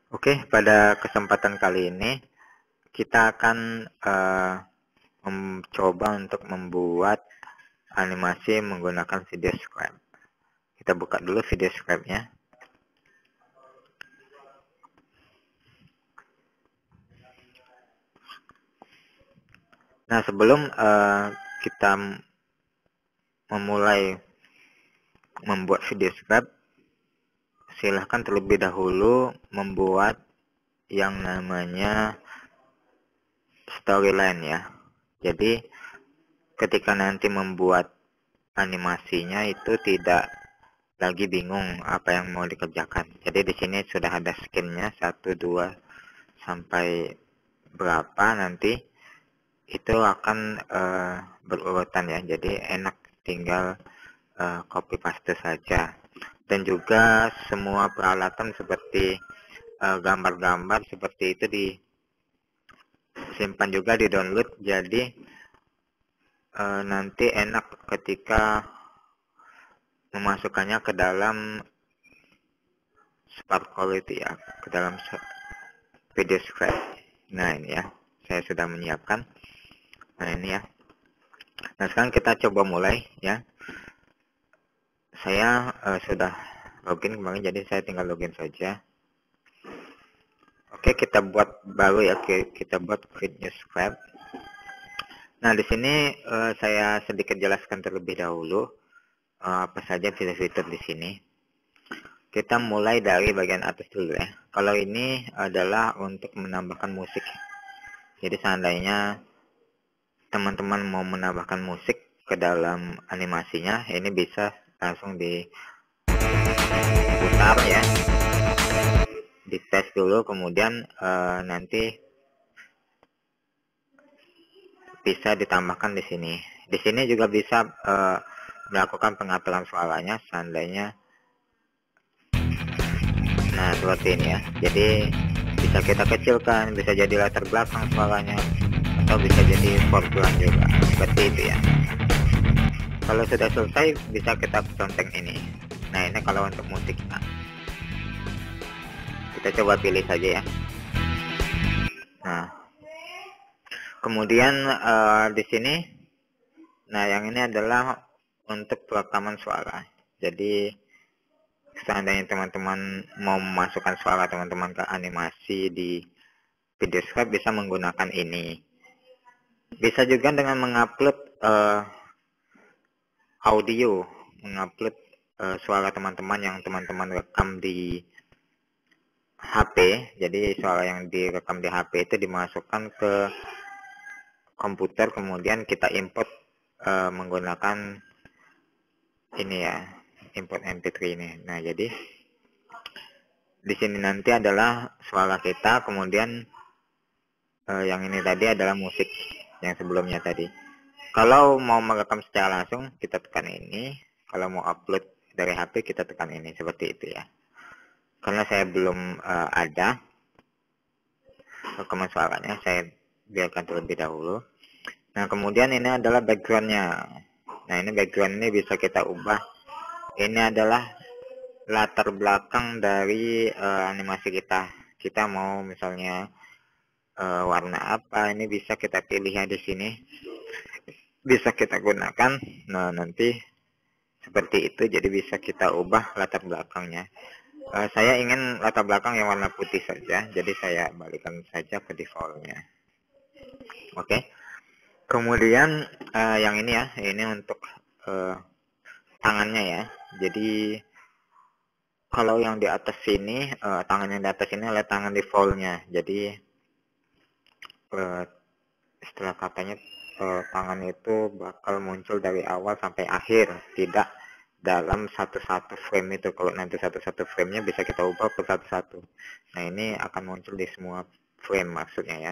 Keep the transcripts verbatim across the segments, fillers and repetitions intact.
Oke, pada kesempatan kali ini kita akan uh, mencoba untuk membuat animasi menggunakan video script. Kita buka dulu video scriptnya. Nah, sebelum uh, kita memulai membuat video script, silahkan terlebih dahulu membuat yang namanya storyline ya. Jadi ketika nanti membuat animasinya itu tidak lagi bingung apa yang mau dikerjakan. Jadi di sini sudah ada skinnya satu dua sampai berapa nanti itu akan uh, berurutan ya. Jadi enak tinggal uh, copy paste saja. Dan juga semua peralatan seperti gambar-gambar uh, seperti itu disimpan juga di download. Jadi uh, nanti enak ketika memasukkannya ke dalam Spark Quality ya, ke dalam video script. Nah ini ya, saya sudah menyiapkan. Nah ini ya. Nah sekarang kita coba mulai ya. Saya uh, sudah login kemarin, jadi saya tinggal login saja. Oke, kita buat baru ya, kita buat create new script. Nah di sini uh, saya sedikit jelaskan terlebih dahulu uh, apa saja fitur-fitur di sini. Kita mulai dari bagian atas dulu ya. Kalau ini adalah untuk menambahkan musik. Jadi seandainya teman-teman mau menambahkan musik ke dalam animasinya, ini bisa langsung diputar ya, di tes dulu, kemudian uh, nanti bisa ditambahkan di sini. Di sini juga bisa uh, melakukan pengaturan suaranya seandainya. Nah seperti ini ya. Jadi bisa kita kecilkan, bisa jadi latar belakang suaranya, atau bisa jadi foreground juga, seperti itu ya. Kalau sudah selesai bisa kita conteng ini. Nah ini kalau untuk musiknya, kita coba pilih saja ya. Nah kemudian uh, di sini, nah yang ini adalah untuk perekaman suara. Jadi seandainya teman-teman mau memasukkan suara teman-teman ke animasi di video script, bisa menggunakan ini. Bisa juga dengan mengupload uh, audio, mengupload uh, suara teman-teman yang teman-teman rekam di H P. Jadi suara yang direkam di H P itu dimasukkan ke komputer, kemudian kita import uh, menggunakan ini ya, import M P tiga ini. Nah jadi di sini nanti adalah suara kita, kemudian uh, yang ini tadi adalah musik yang sebelumnya tadi. Kalau mau merekam secara langsung kita tekan ini, kalau mau upload dari H P kita tekan ini, seperti itu ya. Karena saya belum uh, ada rekaman suaranya, saya biarkan terlebih dahulu. Nah kemudian ini adalah backgroundnya. Nah ini background ini bisa kita ubah. Ini adalah latar belakang dari uh, animasi kita. Kita mau misalnya uh, warna apa, ini bisa kita pilih ya di sini. Bisa kita gunakan. Nah nanti seperti itu, jadi bisa kita ubah latar belakangnya. Uh, saya ingin latar belakang yang warna putih saja, jadi saya balikan saja ke defaultnya. Oke. Okay. Kemudian uh, yang ini ya, ini untuk uh, tangannya ya. Jadi kalau yang di atas sini, uh, tangan yang di atas ini adalah tangan defaultnya. Jadi uh, setelah katanya uh, tangan itu bakal muncul dari awal sampai akhir, tidak dalam satu-satu frame itu. Kalau nanti satu-satu framenya bisa kita ubah ke satu-satu. Nah ini akan muncul di semua frame maksudnya ya.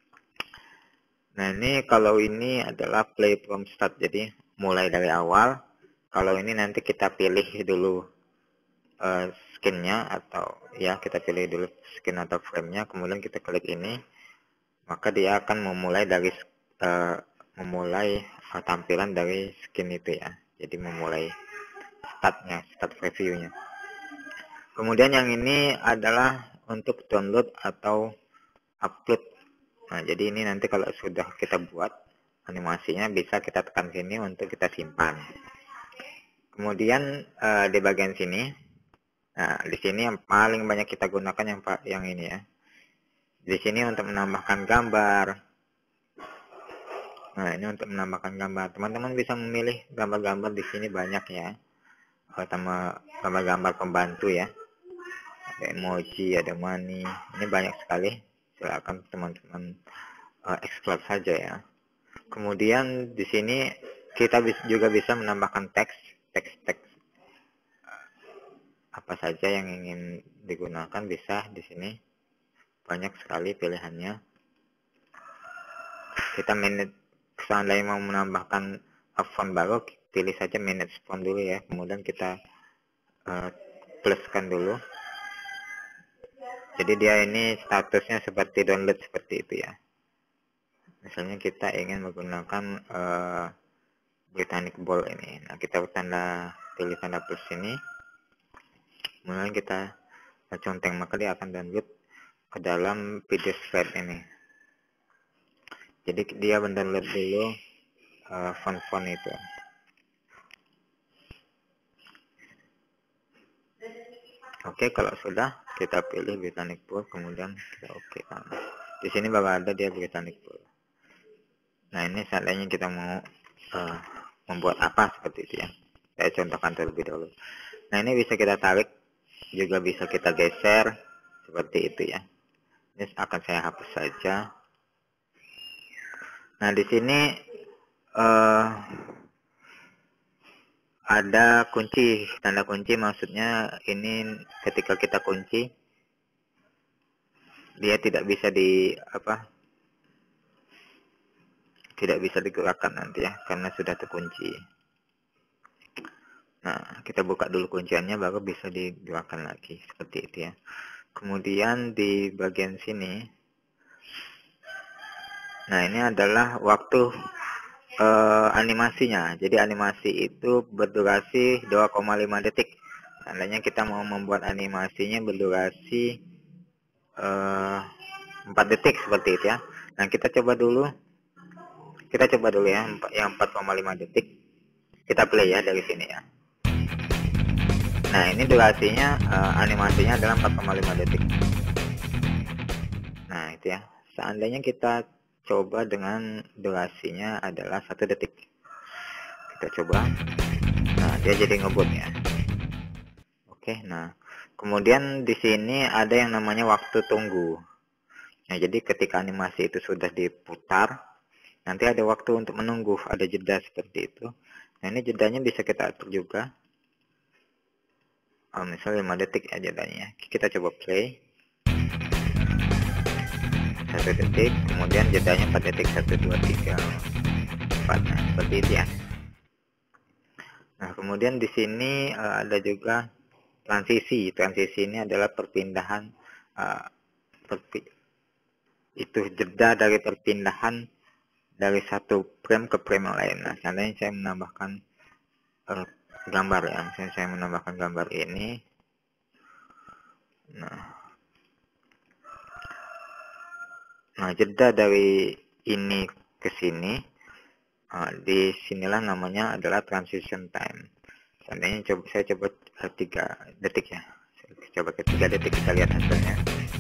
Nah ini kalau ini adalah play from start, jadi mulai dari awal. Kalau ini nanti kita pilih dulu uh, skinnya, atau ya kita pilih dulu skin atau framenya, kemudian kita klik ini, maka dia akan memulai dari uh, memulai uh, tampilan dari skin itu ya. Jadi memulai startnya, start previewnya. Kemudian yang ini adalah untuk download atau upload. Nah, jadi ini nanti kalau sudah kita buat animasinya, bisa kita tekan sini untuk kita simpan. Kemudian uh, di bagian sini, nah di sini yang paling banyak kita gunakan yang yang ini ya. Di sini untuk menambahkan gambar. Nah, ini untuk menambahkan gambar. Teman-teman bisa memilih gambar-gambar di sini banyak ya. Pertama gambar-gambar pembantu ya. Ada emoji, ada money. Ini banyak sekali. Silakan teman-teman uh, explore saja ya. Kemudian di sini kita juga bisa menambahkan teks, teks-teks apa saja yang ingin digunakan bisa di sini. Banyak sekali pilihannya. Kita manage, seandainya mau menambahkan font baru, pilih saja manage font dulu ya. Kemudian kita uh, pluskan dulu. Jadi dia ini statusnya seperti download seperti itu ya. Misalnya kita ingin menggunakan uh, Britannic Bold ini. Nah, kita tanda pilih tanda plus ini. Kemudian kita conteng, maka dia akan download ke dalam P D F file ini. Jadi dia mendownload dulu uh, font-font itu. Oke, kalau sudah kita pilih Britannic Bold, kemudian kita oke. Nah, di sini bakal ada dia Britannic Bold. Nah, ini seandainya kita mau uh, membuat apa seperti itu ya. Saya contohkan terlebih dahulu. Nah, ini bisa kita tarik, juga bisa kita geser seperti itu ya. Ini akan saya hapus saja. Nah, di sini uh, ada kunci, tanda kunci, maksudnya ini ketika kita kunci dia tidak bisa di apa tidak bisa digerakkan nanti ya, karena sudah terkunci. Nah, kita buka dulu kunciannya baru bisa digerakkan lagi seperti itu ya. Kemudian di bagian sini, nah ini adalah waktu Uh, animasinya. Jadi animasi itu berdurasi dua koma lima detik. Seandainya kita mau membuat animasinya berdurasi uh, empat detik seperti itu ya. Nah, kita coba dulu. Kita coba dulu ya yang empat koma lima detik. Kita play ya dari sini ya. Nah, ini durasinya uh, animasinya adalah empat koma lima detik. Nah, itu ya. Seandainya kita coba dengan durasinya adalah satu detik. Kita coba. Nah, dia jadi ngebut ya. Oke, nah kemudian di sini ada yang namanya waktu tunggu. Nah, jadi ketika animasi itu sudah diputar, nanti ada waktu untuk menunggu, ada jeda seperti itu. Nah, ini jedanya bisa kita atur juga. Oh, misalnya lima detik ya jedanya. Kita coba play. satu detik, kemudian jedanya empat detik, satu, dua, tiga, empat. Nah, seperti itu ya. Nah, kemudian di sini uh, ada juga transisi. Transisi ini adalah perpindahan uh, perpi itu jeda dari perpindahan dari satu frame ke frame yang lain. Nah, seandainya saya menambahkan uh, gambar ya, misalnya saya menambahkan gambar ini. Nah, nah jeda dari ini ke sini, uh, di sinilah namanya adalah transition time. Seandainya coba saya coba tiga detik ya, saya coba ke tiga detik, kita lihat hasilnya.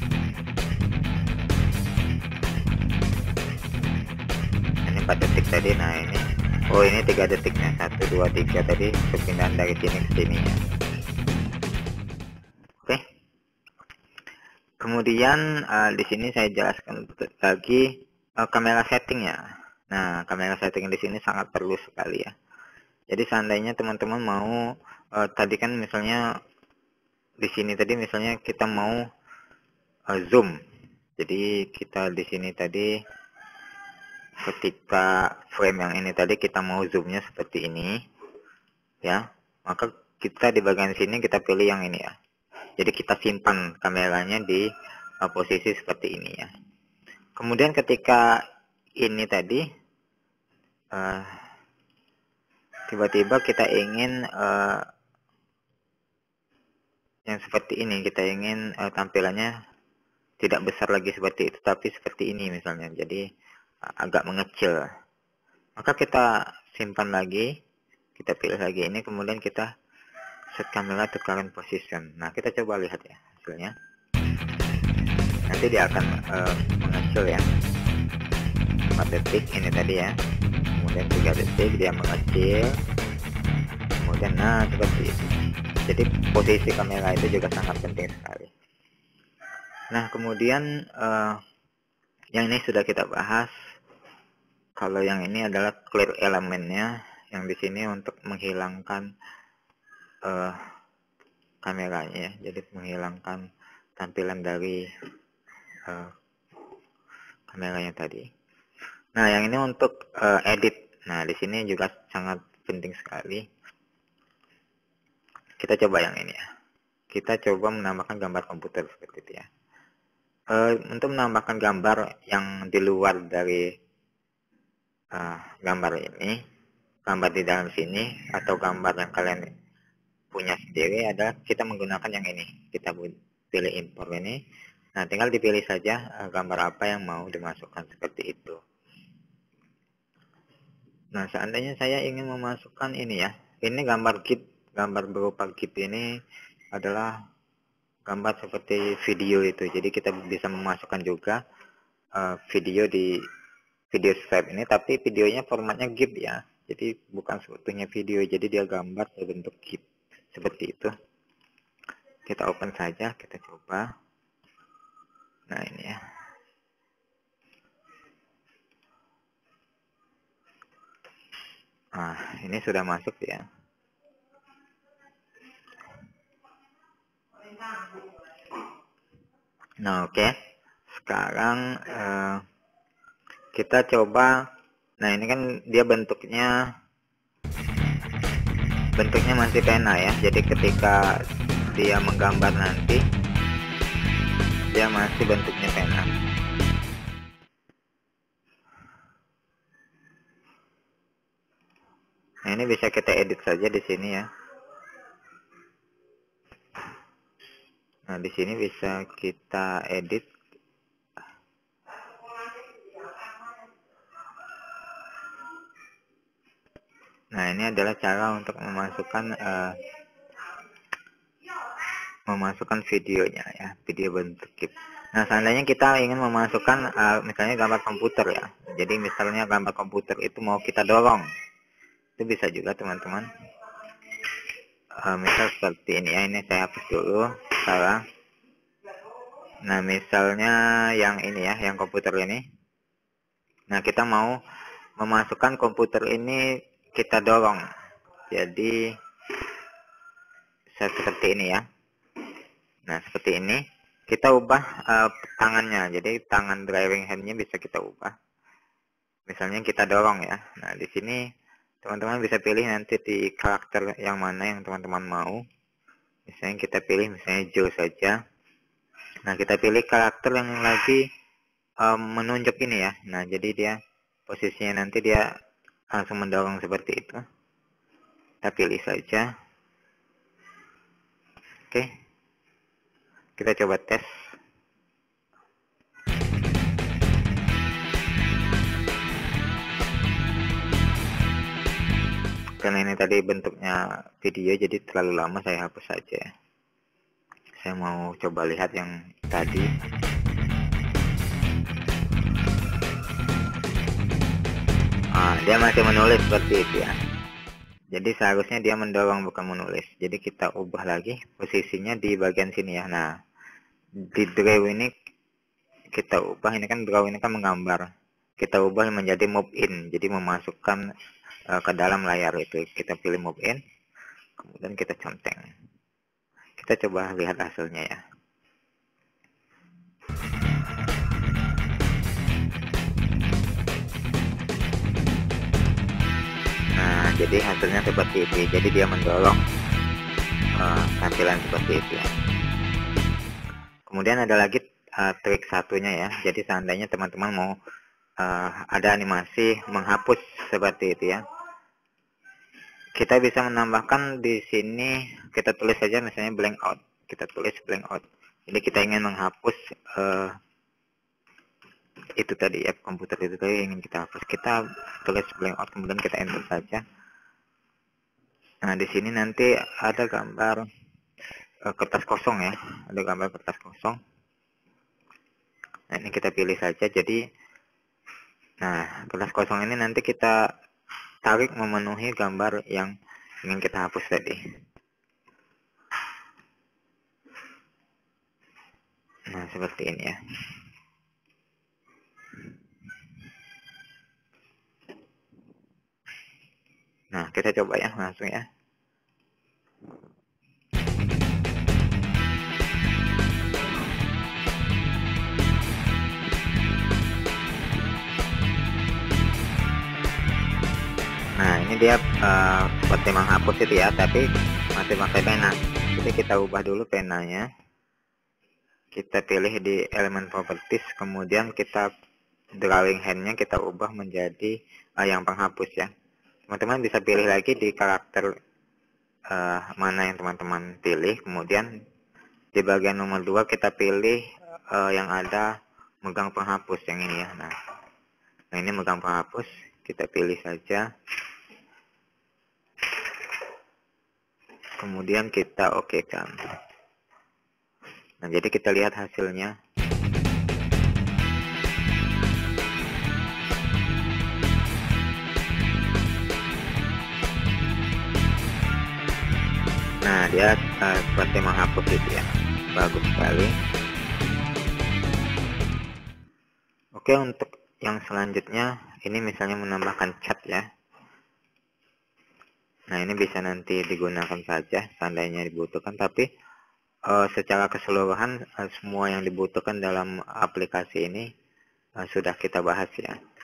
Ini empat detik tadi. Nah, ini oh ini tiga detiknya, satu, dua, tiga tadi perpindahan dari sini ke sini ya. Oke. Kemudian uh, di sini saya jelaskan lagi uh, kamera settingnya. Nah, kamera setting di sini sangat perlu sekali ya. Jadi seandainya teman-teman mau uh, tadi kan misalnya di sini tadi misalnya kita mau uh, zoom. Jadi kita di sini tadi ketika frame yang ini tadi kita mau zoomnya seperti ini ya, maka kita di bagian sini kita pilih yang ini ya. Jadi kita simpan kameranya di uh, posisi seperti ini ya. Kemudian ketika ini tadi uh, tiba-tiba kita ingin uh, yang seperti ini, kita ingin uh, tampilannya tidak besar lagi seperti itu, tapi seperti ini misalnya, jadi agak mengecil. Maka kita simpan lagi, kita pilih lagi ini, kemudian kita set kamera to current position. Nah, kita coba lihat ya hasilnya. Nanti dia akan uh, mengecil ya, empat detik ini tadi ya, kemudian tiga detik dia mengecil, kemudian nah seperti itu. Jadi posisi kamera itu juga sangat penting sekali. Nah, kemudian uh, yang ini sudah kita bahas. Kalau yang ini adalah clear elemennya, yang di sini untuk menghilangkan uh, kameranya ya, jadi menghilangkan tampilan dari uh, kameranya tadi. Nah, yang ini untuk uh, edit. Nah, di sini juga sangat penting sekali. Kita coba yang ini ya. Kita coba menambahkan gambar komputer seperti itu ya. Uh, untuk menambahkan gambar yang di luar dari Uh, gambar ini, gambar di dalam sini, atau gambar yang kalian punya sendiri, adalah kita menggunakan yang ini. Kita pilih import ini, nah tinggal dipilih saja uh, gambar apa yang mau dimasukkan seperti itu. Nah, seandainya saya ingin memasukkan ini ya, ini gambar GIF, gambar berupa GIF ini adalah gambar seperti video itu, jadi kita bisa memasukkan juga uh, video di video stripe ini, tapi videonya formatnya GIF ya, jadi bukan sebetulnya video, jadi dia gambar berbentuk GIF seperti itu. Kita open saja, kita coba. Nah, ini ya. Nah, ini sudah masuk ya. Nah, oke okay. Sekarang eh, kita coba. Nah, ini kan dia bentuknya bentuknya masih pena ya, jadi ketika dia menggambar nanti dia masih bentuknya pena. Nah, ini bisa kita edit saja di sini ya. Nah, di sini bisa kita edit. Nah, ini adalah cara untuk memasukkan uh, memasukkan videonya ya, video bentuk GIF. Nah, seandainya kita ingin memasukkan uh, misalnya gambar komputer ya, jadi misalnya gambar komputer itu mau kita dorong, itu bisa juga teman-teman. Uh, misal seperti ini ya, ini saya hapus dulu sekarang. Nah, misalnya yang ini ya, yang komputer ini. Nah, kita mau memasukkan komputer ini, kita dorong, jadi seperti ini ya. Nah, seperti ini kita ubah uh, tangannya, jadi tangan driving handnya bisa kita ubah, misalnya kita dorong ya. Nah, di sini teman-teman bisa pilih nanti di karakter yang mana yang teman-teman mau. Misalnya kita pilih misalnya Joe saja. Nah, kita pilih karakter yang lagi um, menunjuk ini ya. Nah, jadi dia posisinya nanti dia langsung mendorong seperti itu. Kita pilih saja. Oke, kita coba tes. Karena ini tadi bentuknya video, jadi terlalu lama, saya hapus saja. Saya mau coba lihat yang tadi. Ah, dia masih menulis seperti itu ya. Jadi seharusnya dia mendorong bukan menulis. Jadi kita ubah lagi posisinya di bagian sini ya. Nah, di draw ini kita ubah, ini kan draw ini kan menggambar. Kita ubah menjadi move in, jadi memasukkan uh, ke dalam layar itu. Kita pilih move in, kemudian kita conteng. Kita coba lihat hasilnya ya. Nah, jadi hasilnya seperti itu. Jadi dia mendorong uh, tampilan seperti itu ya. Kemudian ada lagi uh, trik satunya ya. Jadi seandainya teman-teman mau uh, ada animasi menghapus seperti itu ya, kita bisa menambahkan di sini, kita tulis saja misalnya blank out. Kita tulis blank out. Jadi kita ingin menghapus uh, itu tadi app komputer itu tadi ingin kita hapus, kita tulis blank out kemudian kita enter saja. Nah di sini nanti ada gambar uh, kertas kosong ya, ada gambar kertas kosong. Nah ini kita pilih saja. Jadi nah kertas kosong ini nanti kita tarik memenuhi gambar yang ingin kita hapus tadi. Nah seperti ini ya. Nah kita coba ya langsung ya. Nah ini dia uh, seperti menghapus itu ya, tapi masih pakai pena. Jadi kita ubah dulu penanya, kita pilih di elemen properties, kemudian kita drawing handnya kita ubah menjadi uh, yang penghapus ya. Teman-teman bisa pilih lagi di karakter uh, mana yang teman-teman pilih, kemudian di bagian nomor dua kita pilih uh, yang ada megang penghapus yang ini ya. Nah, nah ini megang penghapus, kita pilih saja, kemudian kita oke kan. Nah jadi kita lihat hasilnya. Nah dia uh, seperti menghapus itu ya, bagus sekali. Oke, untuk yang selanjutnya ini misalnya menambahkan cat ya. Nah ini bisa nanti digunakan saja seandainya dibutuhkan, tapi uh, secara keseluruhan uh, semua yang dibutuhkan dalam aplikasi ini uh, sudah kita bahas ya.